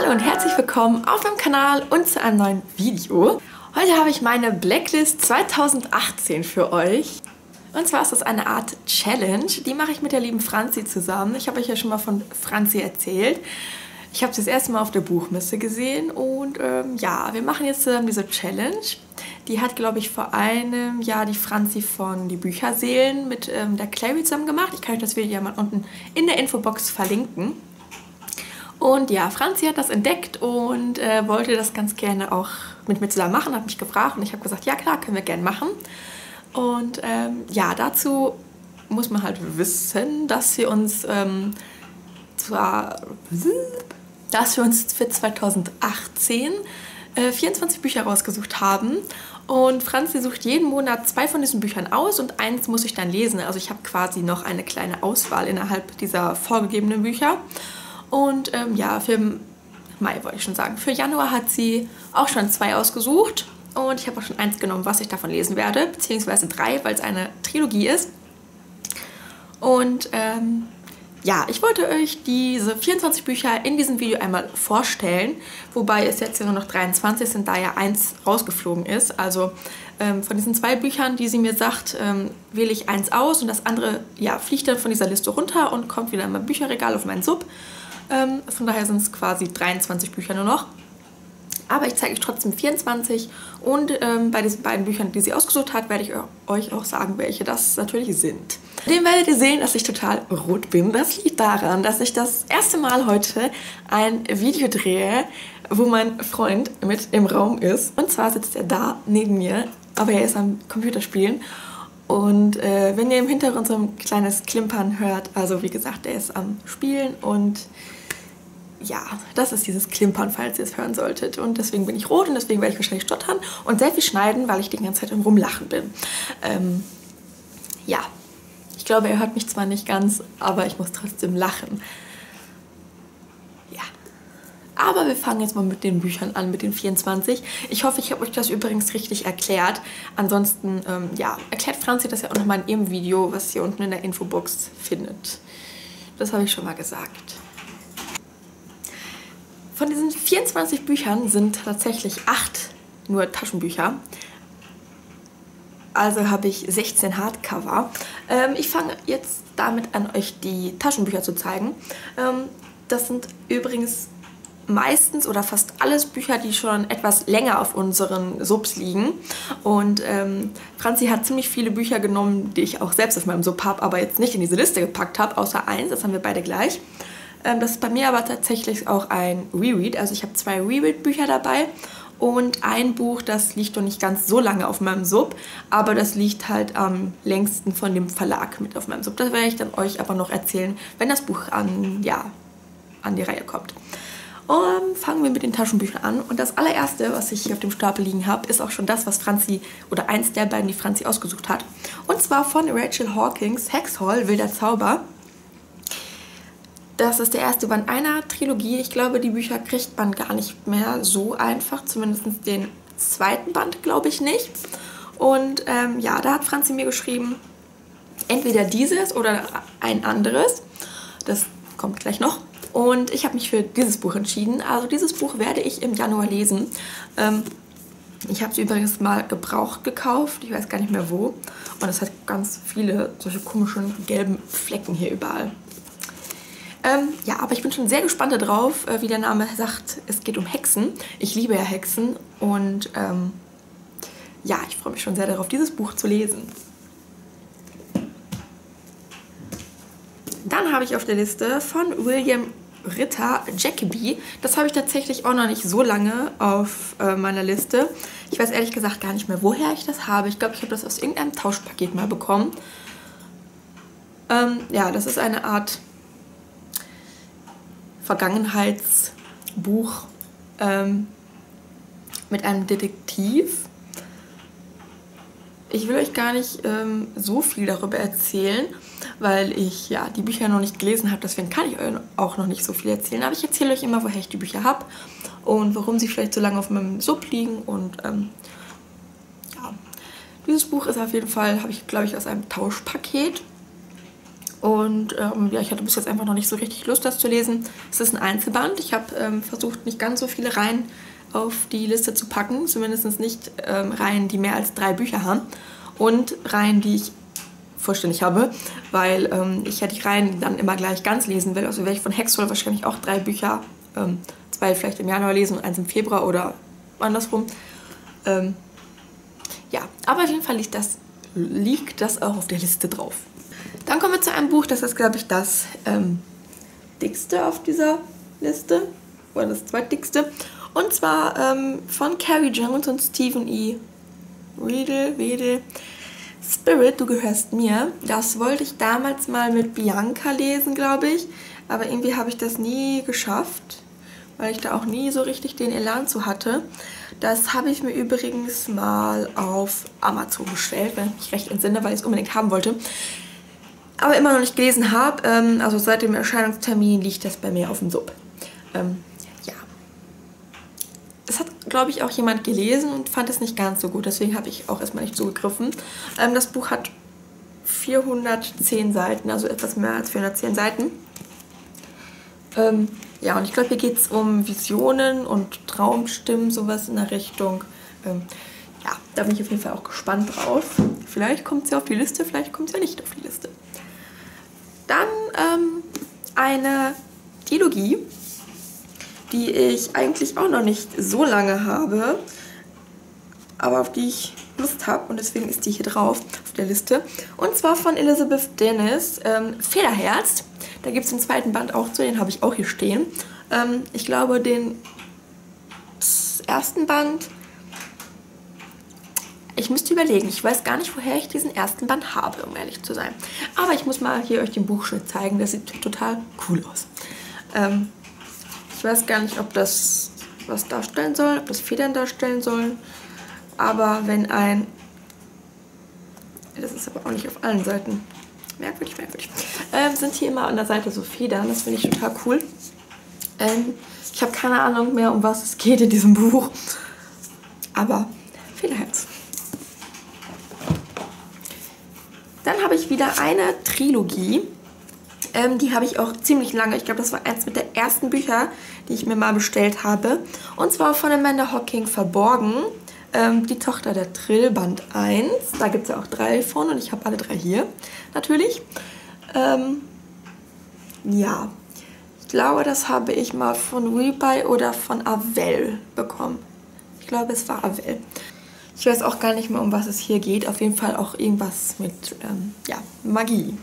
Hallo und herzlich willkommen auf meinem Kanal und zu einem neuen Video. Heute habe ich meine Blacklist 2018 für euch. Und zwar ist das eine Art Challenge, die mache ich mit der lieben Franzi zusammen. Ich habe euch ja schon mal von Franzi erzählt. Ich habe sie das erste Mal auf der Buchmesse gesehen und ja, wir machen jetzt zusammen diese Challenge. Die hat, glaube ich, vor einem Jahr die Franzi von Die Bücherseelen mit der Clary zusammen gemacht. Ich kann euch das Video ja mal unten in der Infobox verlinken. Und ja, Franzi hat das entdeckt und wollte das ganz gerne auch mit mir zusammen machen, hat mich gefragt und ich habe gesagt, ja klar, können wir gerne machen. Und ja, dazu muss man halt wissen, dass wir uns für 2018 24 Bücher rausgesucht haben. Und Franzi sucht jeden Monat 2 von diesen Büchern aus und eins muss ich dann lesen. Also ich habe quasi noch eine kleine Auswahl innerhalb dieser vorgegebenen Bücher. Und ja, für Mai wollte ich schon sagen, für Januar hat sie auch schon 2 ausgesucht. Und ich habe auch schon 1 genommen, was ich davon lesen werde, beziehungsweise 3, weil es eine Trilogie ist. Und ja, ich wollte euch diese 24 Bücher in diesem Video einmal vorstellen, wobei es jetzt ja nur noch 23 sind, da ja 1 rausgeflogen ist. Also von diesen 2 Büchern, die sie mir sagt, wähle ich 1 aus und das andere ja, fliegt dann von dieser Liste runter und kommt wieder in mein Bücherregal auf meinen Sub. Von daher sind es quasi 23 Bücher nur noch. Aber ich zeige euch trotzdem 24 und bei diesen beiden Büchern, die sie ausgesucht hat, werde ich euch auch sagen, welche das natürlich sind. Dem werdet ihr sehen, dass ich total rot bin. Das liegt daran, dass ich das erste Mal heute ein Video drehe, wo mein Freund mit im Raum ist. Und zwar sitzt er da neben mir, aber er ist am Computerspielen. Und wenn ihr im Hintergrund so ein kleines Klimpern hört, also wie gesagt, er ist am Spielen und ja, das ist dieses Klimpern, falls ihr es hören solltet. Und deswegen bin ich rot und deswegen werde ich wahrscheinlich stottern und sehr viel schneiden, weil ich die ganze Zeit im Rumlachen bin. Ja, ich glaube, er hört mich zwar nicht ganz, aber ich muss trotzdem lachen. Ja, aber wir fangen jetzt mal mit den Büchern an, mit den 24. Ich hoffe, ich habe euch das übrigens richtig erklärt. Ansonsten, ja, erklärt Franzi das ja auch nochmal in ihrem Video, was ihr unten in der Infobox findet. Das habe ich schon mal gesagt. Von diesen 24 Büchern sind tatsächlich 8 nur Taschenbücher. Also habe ich 16 Hardcover. Ich fange jetzt damit an, euch die Taschenbücher zu zeigen. Das sind übrigens meistens oder fast alles Bücher, die schon etwas länger auf unseren Subs liegen. Und Franzi hat ziemlich viele Bücher genommen, die ich auch selbst auf meinem Sub habe, aber jetzt nicht in diese Liste gepackt habe, außer 1, das haben wir beide gleich. Das ist bei mir aber tatsächlich auch ein Reread. Also ich habe 2 Reread-Bücher dabei und ein Buch, das liegt noch nicht ganz so lange auf meinem Sub, aber das liegt halt am längsten von dem Verlag mit auf meinem Sub. Das werde ich dann euch aber noch erzählen, wenn das Buch an die Reihe kommt. Fangen wir mit den Taschenbüchern an. Und das allererste, was ich hier auf dem Stapel liegen habe, ist auch schon das, was Franzi, oder eins der beiden, die Franzi ausgesucht hat. Und zwar von Rachel Hawkins, Hexhall, Wilder Zauber. Das ist der erste Band einer Trilogie. Ich glaube, die Bücher kriegt man gar nicht mehr so einfach. Zumindest den 2. Band glaube ich nicht. Und ja, da hat Franzi mir geschrieben, entweder dieses oder ein anderes. Das kommt gleich noch. Und ich habe mich für dieses Buch entschieden. Also dieses Buch werde ich im Januar lesen. Ich habe es übrigens mal gebraucht gekauft. Ich weiß gar nicht mehr wo. Und es hat ganz viele solche komischen gelben Flecken hier überall. Ja, aber ich bin schon sehr gespannt darauf, wie der Name sagt, es geht um Hexen. Ich liebe ja Hexen und ja, ich freue mich schon sehr darauf, dieses Buch zu lesen. Dann habe ich auf der Liste von William Ritter Jacobi. Das habe ich tatsächlich auch noch nicht so lange auf meiner Liste. Ich weiß ehrlich gesagt gar nicht mehr, woher ich das habe. Ich glaube, ich habe das aus irgendeinem Tauschpaket mal bekommen. Ja, das ist eine Art Vergangenheitsbuch mit einem Detektiv. Ich will euch gar nicht so viel darüber erzählen, weil ich ja die Bücher noch nicht gelesen habe. Deswegen kann ich euch auch noch nicht so viel erzählen. Aber ich erzähle euch immer, woher ich die Bücher habe und warum sie vielleicht so lange auf meinem Sub liegen. Und ja, dieses Buch ist auf jeden Fall, habe ich glaube ich aus einem Tauschpaket. Und ja, ich hatte bis jetzt einfach noch nicht so richtig Lust, das zu lesen. Es ist ein Einzelband. Ich habe versucht, nicht ganz so viele Reihen auf die Liste zu packen. Zumindest nicht Reihen, die mehr als 3 Bücher haben. Und Reihen, die ich vollständig habe, weil ich ja die Reihen dann immer gleich ganz lesen will. Also werde ich von Hexhole wahrscheinlich auch 3 Bücher, 2 vielleicht im Januar lesen und 1 im Februar oder andersrum. Ja, aber auf jeden Fall liegt das auch auf der Liste drauf. Dann kommen wir zu einem Buch, das ist, glaube ich, das dickste auf dieser Liste. Oder das zweitdickste. Und zwar von Carrie Jones und Stephen E. Wedel. Spirit, du gehörst mir. Das wollte ich damals mal mit Bianca lesen, glaube ich. Aber irgendwie habe ich das nie geschafft, weil ich da auch nie so richtig den Elan zu hatte. Das habe ich mir übrigens mal auf Amazon bestellt, wenn ich mich recht entsinne, weil ich es unbedingt haben wollte. Aber immer noch nicht gelesen habe. Also seit dem Erscheinungstermin liegt das bei mir auf dem Sub. Ja. Es hat, glaube ich, auch jemand gelesen und fand es nicht ganz so gut. Deswegen habe ich auch erstmal nicht zugegriffen. Das Buch hat 410 Seiten, also etwas mehr als 410 Seiten. Ja, und ich glaube, hier geht es um Visionen und Traumstimmen, sowas in der Richtung. Ja, da bin ich auf jeden Fall auch gespannt drauf. Vielleicht kommt sie auf die Liste, vielleicht kommt sie ja nicht auf die Liste. Dann eine Trilogie, die ich eigentlich auch noch nicht so lange habe, aber auf die ich Lust habe und deswegen ist die hier drauf auf der Liste. Und zwar von Elizabeth Dennis, Federherz. Da gibt es den zweiten Band auch zu, den habe ich auch hier stehen. Ich glaube, den ersten Band, ich müsste überlegen, ich weiß gar nicht, woher ich diesen ersten Band habe, um ehrlich zu sein. Aber ich muss mal hier euch den Buchschnitt zeigen, das sieht total cool aus. Ich weiß gar nicht, ob das was darstellen soll, ob das Federn darstellen sollen. Aber wenn ein... Das ist aber auch nicht auf allen Seiten. Merkwürdig. Sind hier immer an der Seite so Federn, das finde ich total cool. Ich habe keine Ahnung mehr, um was es geht in diesem Buch. Aber Federherz. Dann habe ich wieder eine Trilogie. Die habe ich auch ziemlich lange. Ich glaube, das war eins mit der ersten Bücher, die ich mir mal bestellt habe. Und zwar von Amanda Hocking, Verborgen. Die Tochter der Trill, Band 1. Da gibt es ja auch 3 von und ich habe alle 3 hier, natürlich. Ja, ich glaube, das habe ich mal von Rebuy oder von Avell bekommen. Ich glaube, es war Avell. Ich weiß auch gar nicht mehr, um was es hier geht. Auf jeden Fall auch irgendwas mit ja, Magie.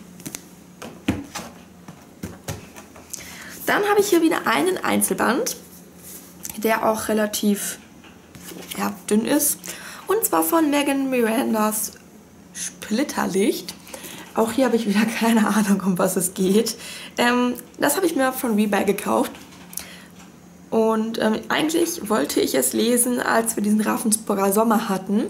Dann habe ich hier wieder einen Einzelband, der auch relativ dünn ist. Und zwar von Megan Mirandas Splitterlicht. Auch hier habe ich wieder keine Ahnung, um was es geht. Das habe ich mir von Rebuy gekauft. Und eigentlich wollte ich es lesen, als wir diesen Ravensburger Sommer hatten.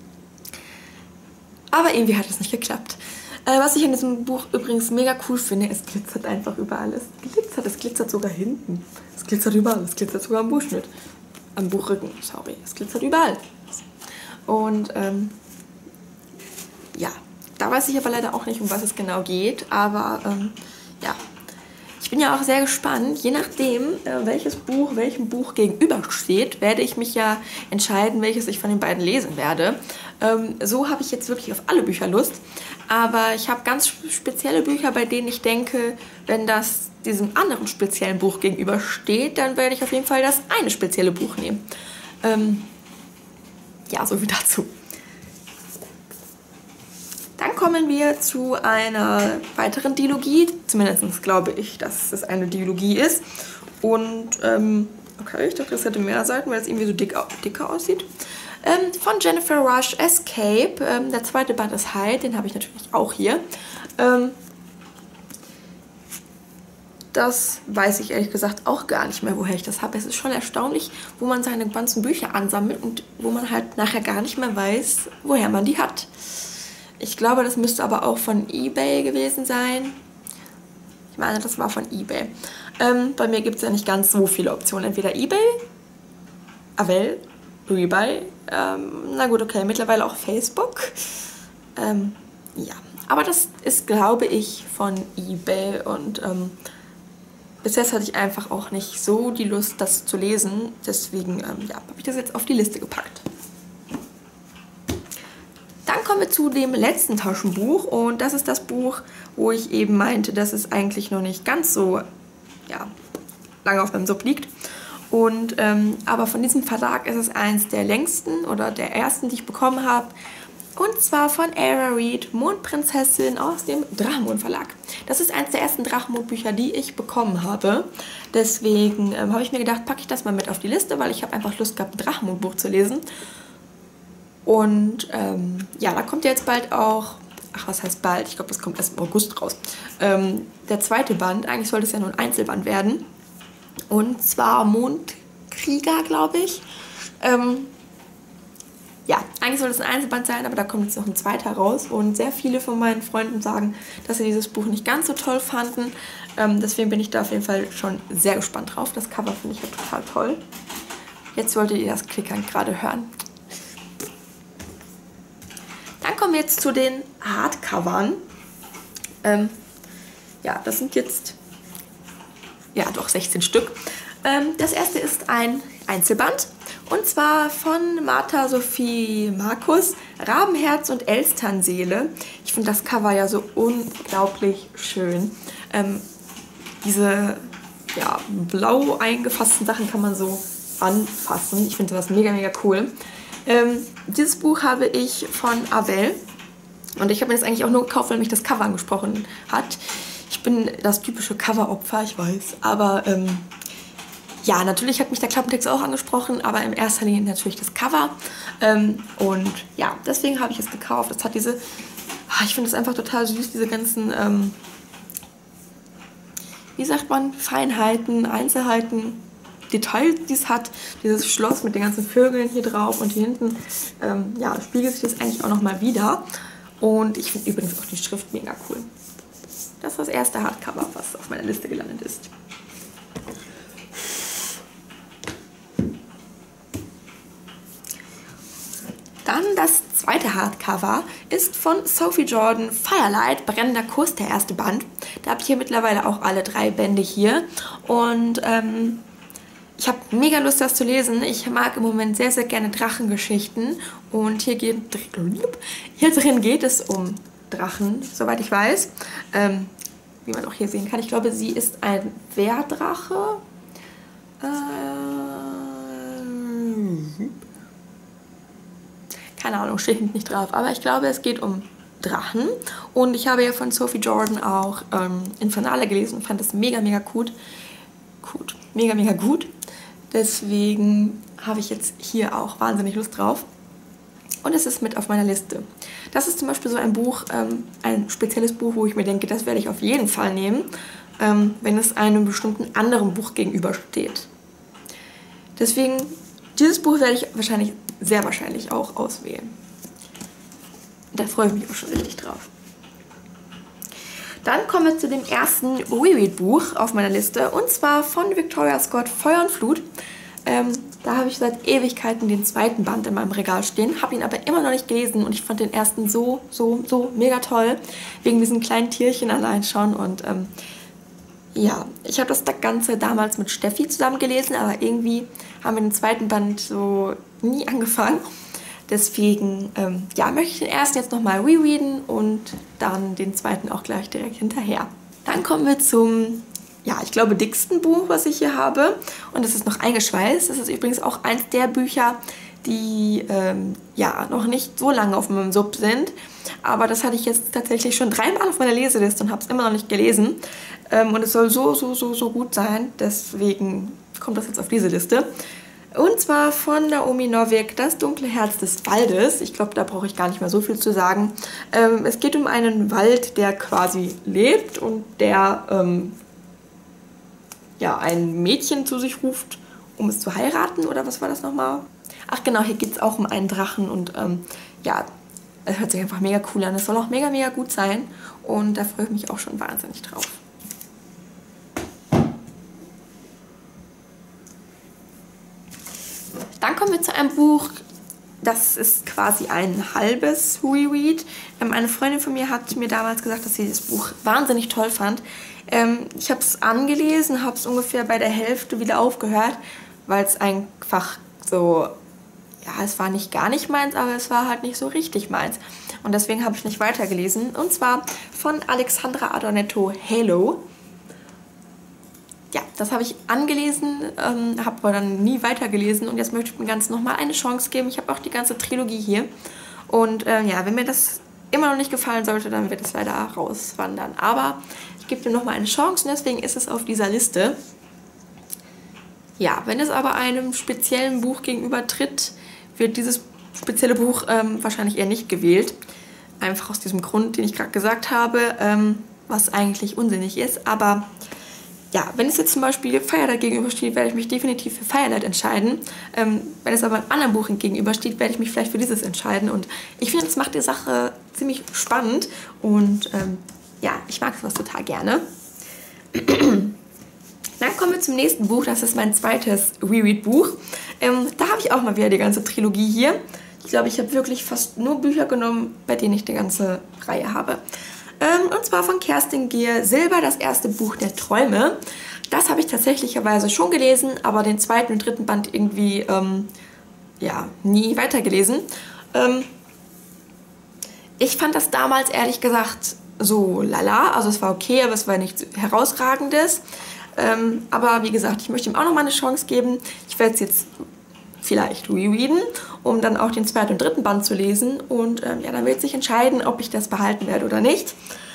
Aber irgendwie hat es nicht geklappt. Was ich in diesem Buch übrigens mega cool finde, es glitzert einfach überall. Es glitzert sogar hinten. Es glitzert überall. Es glitzert sogar am Buchschnitt. Am Buchrücken, sorry. Es glitzert überall. Und ja, da weiß ich aber leider auch nicht, um was es genau geht. Aber ja, ich bin ja auch sehr gespannt. Je nachdem, welches Buch welchem Buch gegenübersteht, werde ich mich ja entscheiden, welches ich von den beiden lesen werde. So habe ich jetzt wirklich auf alle Bücher Lust. Aber ich habe ganz spezielle Bücher, bei denen ich denke, wenn das diesem anderen speziellen Buch gegenübersteht, dann werde ich auf jeden Fall das eine spezielle Buch nehmen. Ja, so viel dazu. Dann kommen wir zu einer weiteren Dilogie. Zumindest glaube ich, dass es eine Dilogie ist. Und, okay, ich dachte, das hätte mehr Seiten, weil es irgendwie so dicker aussieht. Von Jennifer Rush, Escape. Der zweite Band ist Hide, den habe ich natürlich auch hier. Das weiß ich ehrlich gesagt auch gar nicht mehr, woher ich das habe. Es ist schon erstaunlich, wo man seine ganzen Bücher ansammelt und wo man halt nachher gar nicht mehr weiß, woher man die hat. Ich glaube, das müsste aber auch von eBay gewesen sein. Ich meine, das war von eBay. Bei mir gibt es ja nicht ganz so viele Optionen. Entweder eBay, Avell, Rebuy, na gut, okay, mittlerweile auch Facebook. Ja, Aber das ist, glaube ich, von eBay und bis jetzt hatte ich einfach auch nicht so die Lust, das zu lesen. Deswegen ja, habe ich das jetzt auf die Liste gepackt. Dann kommen wir zu dem letzten Taschenbuch und das ist das Buch, wo ich eben meinte, dass es eigentlich noch nicht ganz so ja, lange auf meinem Sub liegt. Und, aber von diesem Verlag ist es eins der längsten oder der ersten, die ich bekommen habe. Und zwar von Ara Reed, Mondprinzessin aus dem Drachenmond Verlag. Das ist eins der ersten Drachenmond-Bücher, die ich bekommen habe. Deswegen habe ich mir gedacht, packe ich das mal mit auf die Liste, weil ich habe einfach Lust gehabt, ein Drachenmond-Buch zu lesen. Und ja, da kommt jetzt bald auch, ach was heißt bald, ich glaube, das kommt erst im August raus, der zweite Band. Eigentlich sollte es ja nur ein Einzelband werden. Und zwar Mondkrieger, glaube ich. Ja, eigentlich soll es ein Einzelband sein, aber da kommt jetzt noch ein zweiter raus. Und sehr viele von meinen Freunden sagen, dass sie dieses Buch nicht ganz so toll fanden. Deswegen bin ich da auf jeden Fall schon sehr gespannt drauf. Das Cover finde ich ja total toll. Jetzt solltet ihr das Klickern gerade hören. Dann kommen wir jetzt zu den Hardcovern. Ja, das sind jetzt, ja doch, 16 Stück. Das erste ist ein Einzelband. Und zwar von Martha Sophie Markus, Rabenherz und Elsternseele. Ich finde das Cover ja so unglaublich schön. Diese ja, blau eingefassten Sachen kann man so anfassen. Ich finde das mega, mega cool. Dieses Buch habe ich von Avell. Und ich habe mir das eigentlich auch nur gekauft, weil mich das Cover angesprochen hat. Ich bin das typische Coveropfer, ich weiß. Aber ja, natürlich hat mich der Klappentext auch angesprochen, aber in erster Linie natürlich das Cover. Und ja, deswegen habe ich es gekauft. Es hat diese, ich finde es einfach total süß, diese ganzen, wie sagt man, Feinheiten, Einzelheiten, Details, die es hat. Dieses Schloss mit den ganzen Vögeln hier drauf und hier hinten, ja, spiegelt sich das eigentlich auch nochmal wieder. Und ich finde übrigens auch die Schrift mega cool. Das ist das erste Hardcover, was auf meiner Liste gelandet ist. Dann das zweite Hardcover ist von Sophie Jordan, Firelight, brennender Kuss, der erste Band. Da habe ich hier mittlerweile auch alle 3 Bände hier. Und ich habe mega Lust, das zu lesen. Ich mag im Moment sehr, sehr gerne Drachengeschichten. Und hier drin geht es um Drachen, soweit ich weiß. Wie man auch hier sehen kann. Ich glaube, sie ist ein Wehrdrache. Keine Ahnung, steht nicht drauf. Aber ich glaube, es geht um Drachen. Und ich habe ja von Sophie Jordan auch Infernale gelesen und fand das mega, mega gut. Mega, mega gut. Deswegen habe ich jetzt hier auch wahnsinnig Lust drauf. Und es ist mit auf meiner Liste. Das ist zum Beispiel so ein Buch, ein spezielles Buch, wo ich mir denke, das werde ich auf jeden Fall nehmen, wenn es einem bestimmten anderen Buch gegenübersteht. Deswegen, dieses Buch werde ich sehr wahrscheinlich auch auswählen. Da freue ich mich auch schon richtig drauf. Dann kommen wir zu dem ersten Reread-Buch auf meiner Liste. Und zwar von Victoria Scott, Feuer und Flut. Da habe ich seit Ewigkeiten den zweiten Band in meinem Regal stehen. Habe ihn aber immer noch nicht gelesen. Und ich fand den ersten so mega toll. Wegen diesen kleinen Tierchen allein schon. Und ja, ich habe das Ganze damals mit Steffi zusammen gelesen. Aber irgendwie haben wir den zweiten Band so nie angefangen. Deswegen ja, möchte ich den ersten jetzt nochmal rereaden und dann den zweiten auch gleich direkt hinterher. Dann kommen wir zum, ja, ich glaube, dicksten Buch, was ich hier habe. Und das ist noch eingeschweißt. Das ist übrigens auch eins der Bücher, die ja, noch nicht so lange auf meinem Sub sind. Aber das hatte ich jetzt tatsächlich schon 3-mal auf meiner Leseliste und habe es immer noch nicht gelesen. Und es soll so gut sein. Deswegen kommt das jetzt auf diese Liste. Und zwar von Naomi Novik, Das dunkle Herz des Waldes. Ich glaube, da brauche ich gar nicht mehr so viel zu sagen. Es geht um einen Wald, der quasi lebt und der ja, ein Mädchen zu sich ruft, um es zu heiraten. Oder was war das nochmal? Ach genau, hier geht es auch um einen Drachen. Und ja, es hört sich einfach mega cool an. Es soll auch mega, mega gut sein. Und da freue ich mich auch schon wahnsinnig drauf. Dann kommen wir zu einem Buch, Das ist quasi ein halbes Reread. Eine Freundin von mir hat mir damals gesagt, dass sie das Buch wahnsinnig toll fand. Ich habe es angelesen, habe es ungefähr bei der Hälfte wieder aufgehört, weil es einfach so, ja, es war nicht gar nicht meins, aber es war halt nicht so richtig meins. Und deswegen habe ich nicht weitergelesen. Und zwar von Alexandra Adornetto, Halo. Ja, das habe ich angelesen, habe aber dann nie weitergelesen und jetzt möchte ich dem Ganzen nochmal eine Chance geben. Ich habe auch die ganze Trilogie hier und ja, wenn mir das immer noch nicht gefallen sollte, dann wird es leider rauswandern. Aber ich gebe dem nochmal eine Chance und deswegen ist es auf dieser Liste. Ja, wenn es aber einem speziellen Buch gegenübertritt, wird dieses spezielle Buch wahrscheinlich eher nicht gewählt. Einfach aus diesem Grund, den ich gerade gesagt habe, was eigentlich unsinnig ist, aber ja, wenn es jetzt zum Beispiel Firelight gegenübersteht, werde ich mich definitiv für Firelight entscheiden. Wenn es aber einem anderen Buch gegenübersteht, werde ich mich vielleicht für dieses entscheiden. Und ich finde, das macht die Sache ziemlich spannend. Und ja, ich mag sowas total gerne. Dann kommen wir zum nächsten Buch. Das ist mein zweites Reread-Buch. Da habe ich auch mal wieder die ganze Trilogie hier. Ich glaube, ich habe wirklich fast nur Bücher genommen, bei denen ich die ganze Reihe habe. Und zwar von Kerstin Gier, Silber, das erste Buch der Träume. Das habe ich tatsächlicherweise schon gelesen, aber den zweiten und dritten Band irgendwie ja, nie weitergelesen. Ich fand das damals ehrlich gesagt so lala, also es war okay, aber es war nichts Herausragendes. Aber wie gesagt, ich möchte ihm auch noch mal eine Chance geben. Ich werde es jetzt vielleicht rereaden, um dann auch den zweiten und dritten Band zu lesen. Und ja, dann wird sich entscheiden, ob ich das behalten werde oder nicht.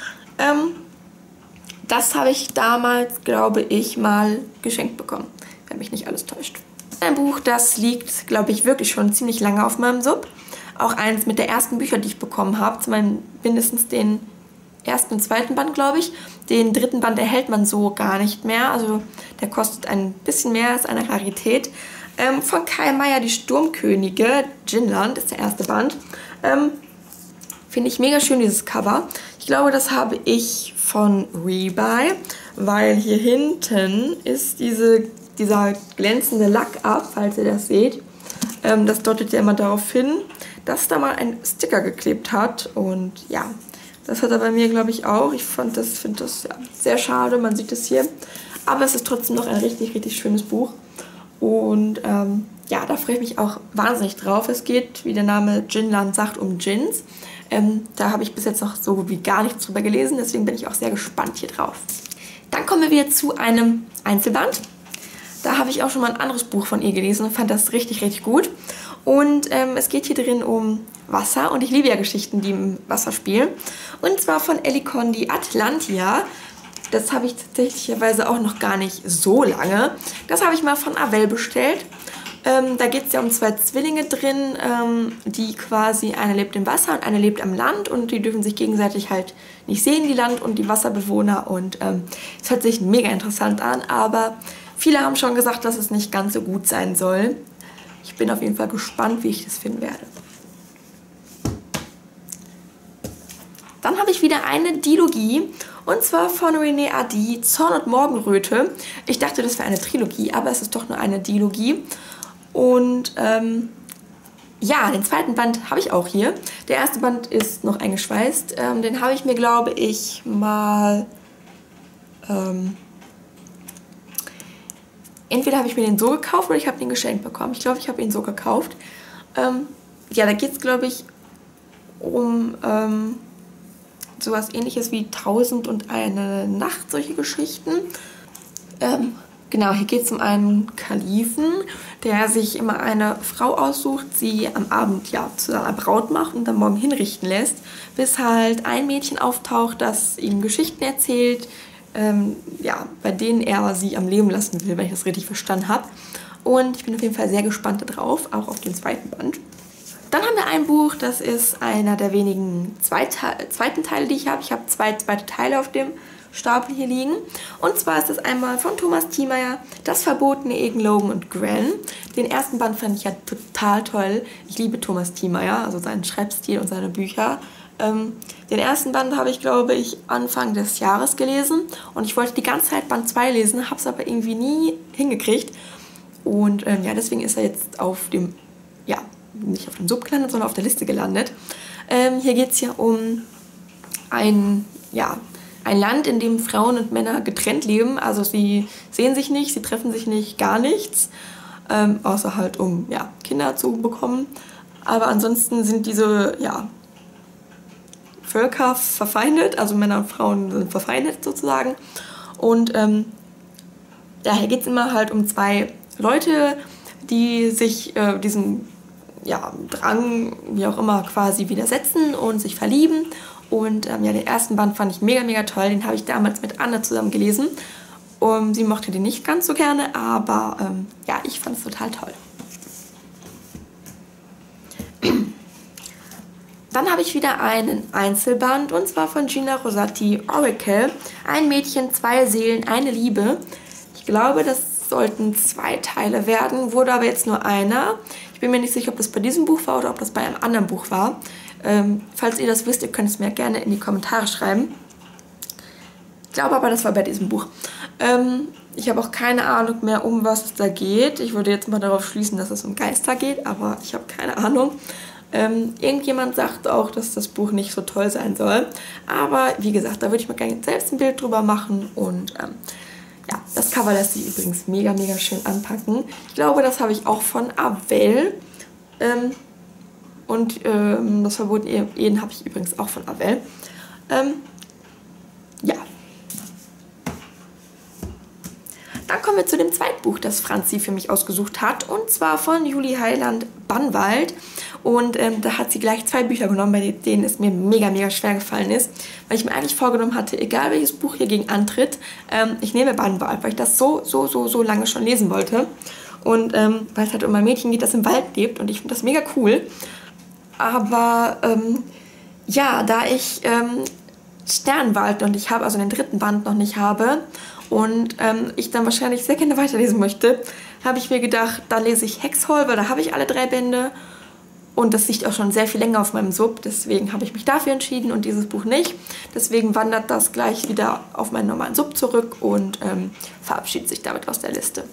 Das habe ich damals, glaube ich, mal geschenkt bekommen, wenn mich nicht alles täuscht. Ein Buch, das liegt, glaube ich, wirklich schon ziemlich lange auf meinem Sub. Auch eins mit der ersten Bücher, die ich bekommen habe, zu meinem mindestens den ersten und zweiten Band, glaube ich. Den dritten Band erhält man so gar nicht mehr. Also der kostet ein bisschen mehr, ist eine Rarität. Von Kai Meier, die Sturmkönige, Djinland ist der erste Band. Finde ich mega schön, dieses Cover. Ich glaube, das habe ich von Rebuy, weil hier hinten ist dieser glänzende Lack ab, falls ihr das seht. Das deutet ja immer darauf hin, dass da mal ein Sticker geklebt hat. Und ja, das hat er bei mir, glaube ich, auch. Ich finde das ja, sehr schade, man sieht es hier. Aber es ist trotzdem noch ein richtig, richtig schönes Buch. Und ja, da freue ich mich auch wahnsinnig drauf. Es geht, wie der Name Djinland sagt, um Djinns. Da habe ich bis jetzt noch so wie gar nichts drüber gelesen, deswegen bin ich auch sehr gespannt hier drauf. Dann kommen wir wieder zu einem Einzelband. Da habe ich auch schon mal ein anderes Buch von ihr gelesen und fand das richtig, richtig gut. Und es geht hier drin um Wasser und ich liebe ja Geschichten, die im Wasser spielen. Und zwar von Ellie Condi, Atlantia. Das habe ich tatsächlicherweise auch noch gar nicht so lange. Das habe ich mal von Avell bestellt. Da geht es ja um zwei Zwillinge drin, die quasi, eine lebt im Wasser und eine lebt am Land und die dürfen sich gegenseitig halt nicht sehen, die Land- und die Wasserbewohner. Und es hört sich mega interessant an, aber viele haben schon gesagt, dass es nicht ganz so gut sein soll. Ich bin auf jeden Fall gespannt, wie ich das finden werde. Dann habe ich wieder eine Dilogie und zwar von René Adi, Zorn und Morgenröte. Ich dachte, das wäre eine Trilogie, aber es ist doch nur eine Dilogie. Und ja, den zweiten Band habe ich auch hier. Der erste Band ist noch eingeschweißt. Den habe ich mir, glaube ich, mal... entweder habe ich mir den so gekauft oder ich habe den geschenkt bekommen. Ich glaube, ich habe ihn so gekauft. Ja, da geht es, glaube ich, um sowas Ähnliches wie 1001 Nacht, solche Geschichten. Genau, hier geht es um einen Kalifen, der sich immer eine Frau aussucht, sie am Abend ja zu seiner Braut macht und dann morgen hinrichten lässt, bis halt ein Mädchen auftaucht, das ihm Geschichten erzählt, ja, bei denen er sie am Leben lassen will, wenn ich das richtig verstanden habe. Und ich bin auf jeden Fall sehr gespannt darauf, auch auf den zweiten Band. Dann haben wir ein Buch, das ist einer der wenigen zweiten Teile, die ich habe. Ich habe zwei zweite Teile auf dem Stapel hier liegen. Und zwar ist das einmal von Thomas Thiemeier, Das verbotene Egen, Logan und Gran. Den ersten Band fand ich ja total toll. Ich liebe Thomas Thiemeier, also seinen Schreibstil und seine Bücher. Den ersten Band habe ich, glaube ich, Anfang des Jahres gelesen. Und ich wollte die ganze Zeit Band 2 lesen, habe es aber irgendwie nie hingekriegt. Und ja, deswegen ist er jetzt auf dem nicht auf dem Sub gelandet, sondern auf der Liste gelandet. Hier geht es ja um ein Land, in dem Frauen und Männer getrennt leben. Also sie sehen sich nicht, sie treffen sich nicht, gar nichts. Außer halt, um Kinder zu bekommen. Aber ansonsten sind diese Völker verfeindet, also Männer und Frauen sind verfeindet sozusagen. Und daher geht es immer halt um zwei Leute, die sich diesem Drang, wie auch immer, quasi widersetzen und sich verlieben. Und den ersten Band fand ich mega, mega toll. Den habe ich damals mit Anna zusammen gelesen. Sie mochte den nicht ganz so gerne, aber ich fand es total toll. Dann habe ich wieder einen Einzelband, und zwar von Gina Rosati, Oracle. Ein Mädchen, zwei Seelen, eine Liebe. Ich glaube, das sollten 2 Teile werden, wurde aber jetzt nur einer. Ich bin mir nicht sicher, ob das bei diesem Buch war oder ob das bei einem anderen Buch war. Falls ihr das wisst, ihr könnt es mir gerne in die Kommentare schreiben. Ich glaube aber, das war bei diesem Buch. Ich habe auch keine Ahnung mehr, um was es da geht. Ich würde jetzt mal darauf schließen, dass es um Geister geht, aber ich habe keine Ahnung. Irgendjemand sagt auch, dass das Buch nicht so toll sein soll. Aber wie gesagt, da würde ich mir gerne selbst ein Bild drüber machen. Und das Cover lässt sich übrigens mega, mega schön anpacken. Ich glaube, das habe ich auch von Avell. Das Verbotene Ehen habe ich übrigens auch von Avell. Dann kommen wir zu dem zweiten Buch, das Franzi für mich ausgesucht hat. Und zwar von Julie Heiland, Bannwald. Und da hat sie gleich 2 Bücher genommen, bei denen es mir mega, mega schwer gefallen ist. Weil ich mir eigentlich vorgenommen hatte, egal welches Buch hier gegen antritt, ich nehme Bannwald, weil ich das so lange schon lesen wollte. Und weil es halt um ein Mädchen geht, das im Wald lebt. Und ich finde das mega cool. Aber da ich Sternwald und ich habe also den 3. Band noch nicht habe und ich dann wahrscheinlich sehr gerne weiterlesen möchte, habe ich mir gedacht, dann lese ich Hexhall, weil da habe ich alle 3 Bände und das liegt auch schon sehr viel länger auf meinem Sub, deswegen habe ich mich dafür entschieden und dieses Buch nicht. Deswegen wandert das gleich wieder auf meinen normalen Sub zurück und verabschiedet sich damit aus der Liste.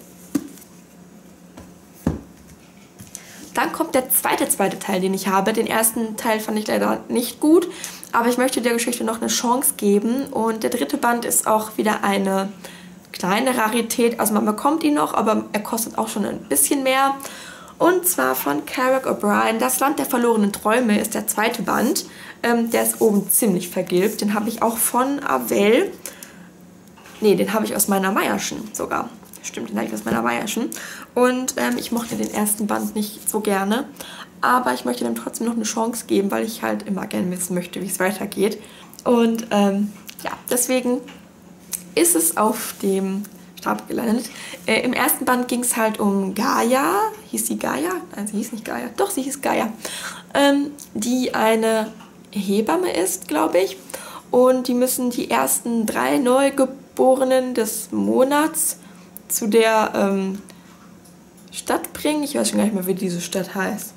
Dann kommt der zweite Teil, den ich habe. Den ersten Teil fand ich leider nicht gut, aber ich möchte der Geschichte noch eine Chance geben. Und der 3. Band ist auch wieder eine kleine Rarität. Also man bekommt ihn noch, aber er kostet auch schon ein bisschen mehr. Und zwar von Carrick O'Brien. Das Land der verlorenen Träume ist der 2. Band. Der ist oben ziemlich vergilbt. Den habe ich auch von Avell. Ne, den habe ich aus meiner Meierschen sogar. Stimmt, den habe ich aus meiner Meierschen. Und ich mochte den ersten Band nicht so gerne. Aber ich möchte dem trotzdem noch eine Chance geben, weil ich halt immer gerne wissen möchte, wie es weitergeht. Und deswegen ist es auf dem Stapel gelandet. Im ersten Band ging es halt um Gaia. Hieß sie Gaia? Nein, sie hieß nicht Gaia. Doch, sie hieß Gaia. Die eine Hebamme ist, glaube ich. Und die müssen die ersten 3 Neugeborenen des Monats zu der Stadt bringen. Ich weiß schon gar nicht mehr, wie diese Stadt heißt.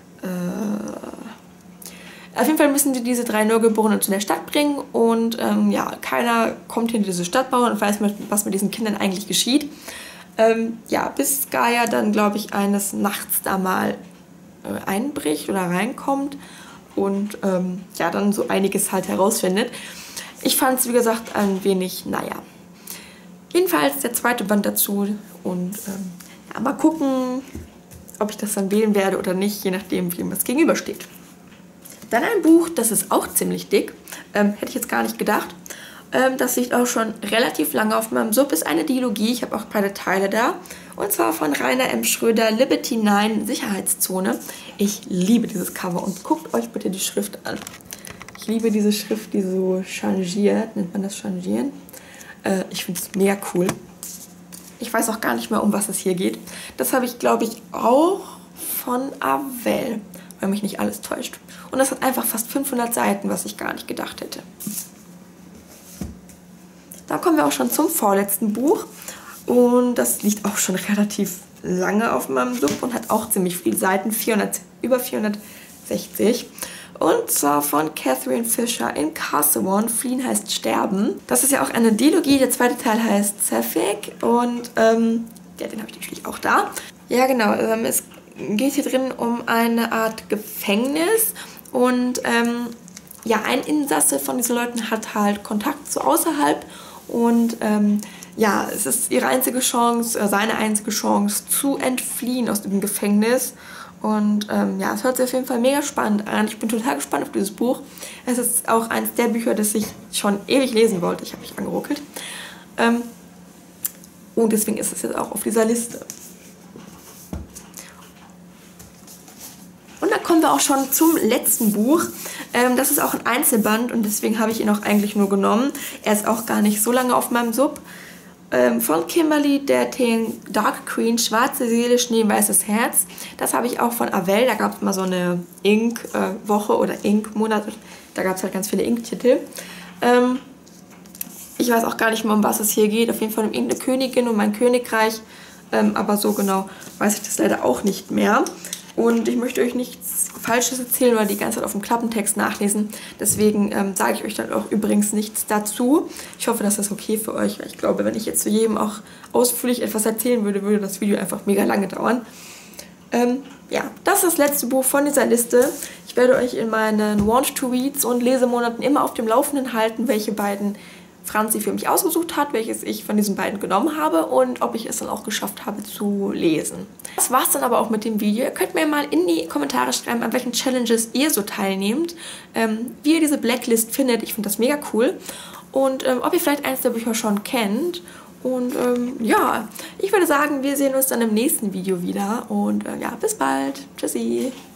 Auf jeden Fall müssen die diese 3 Neugeborenen zu der Stadt bringen und keiner kommt hinter diese Stadtmauer und weiß, was mit diesen Kindern eigentlich geschieht. Bis Gaia dann, glaube ich, eines Nachts da mal einbricht oder reinkommt und dann so einiges halt herausfindet. Ich fand es, wie gesagt, ein wenig, Jedenfalls der 2. Band dazu und mal gucken, ob ich das dann wählen werde oder nicht, je nachdem, wie was gegenübersteht. Dann ein Buch, das ist auch ziemlich dick, hätte ich jetzt gar nicht gedacht. Das liegt auch schon relativ lange auf meinem Sub, ist eine Dialogie, ich habe auch beide Teile da. Und zwar von Rainer M. Schröder, Liberty 9, Sicherheitszone. Ich liebe dieses Cover und guckt euch bitte die Schrift an. Ich liebe diese Schrift, die so changiert, nennt man das changieren? Ich finde es mega cool. Ich weiß auch gar nicht mehr, um was es hier geht. Das habe ich, glaube ich, auch von Avell, wenn mich nicht alles täuscht. Und das hat einfach fast 500 Seiten, was ich gar nicht gedacht hätte. Da kommen wir auch schon zum vorletzten Buch. Und das liegt auch schon relativ lange auf meinem Sub und hat auch ziemlich viele Seiten, über 460. Und zwar von Catherine Fisher in Casaubon. Fliehen heißt sterben. Das ist ja auch eine Dilogie. Der 2. Teil heißt Sapphic. Und den habe ich natürlich auch da. Ja, genau. Es geht hier drin um eine Art Gefängnis und ja, ein Insasse von diesen Leuten hat halt Kontakt zu außerhalb und ja, es ist ihre einzige Chance, seine einzige Chance zu entfliehen aus dem Gefängnis. Und ja, es hört sich auf jeden Fall mega spannend an. Ich bin total gespannt auf dieses Buch. Es ist auch eines der Bücher, das ich schon ewig lesen wollte. Ich habe mich angeruckelt. Und deswegen ist es jetzt auch auf dieser Liste. Und dann kommen wir auch schon zum letzten Buch. Das ist auch ein Einzelband und deswegen habe ich ihn auch eigentlich nur genommen. Er ist auch gar nicht so lange auf meinem Sub. Von Kimberly Derting, Dark Queen, Schwarze Seele, Schneeweißes Herz. Das habe ich auch von Avell. Da gab es mal so eine Ink-Woche oder Ink-Monat. Da gab es halt ganz viele Ink-Titel. Ich weiß auch gar nicht mehr, um was es hier geht. Auf jeden Fall um irgendeine Königin und mein Königreich. Aber so genau weiß ich das leider auch nicht mehr. Und ich möchte euch nichts Falsches erzählen oder die ganze Zeit auf dem Klappentext nachlesen. Deswegen sage ich euch dann auch übrigens nichts dazu. Ich hoffe, das ist okay für euch. Weil ich glaube, wenn ich jetzt zu jedem auch ausführlich etwas erzählen würde, würde das Video einfach mega lange dauern. Ja, das ist das letzte Buch von dieser Liste. Ich werde euch in meinen Want-to-Reads und Lesemonaten immer auf dem Laufenden halten, welche beiden Franzi für mich ausgesucht hat, welches ich von diesen beiden genommen habe und ob ich es dann auch geschafft habe zu lesen. Das war's dann aber auch mit dem Video. Ihr könnt mir mal in die Kommentare schreiben, an welchen Challenges ihr so teilnehmt, wie ihr diese Blacklist findet. Ich finde das mega cool. Und ob ihr vielleicht eins der Bücher schon kennt. Und ja, ich würde sagen, wir sehen uns dann im nächsten Video wieder. Und ja, bis bald. Tschüssi.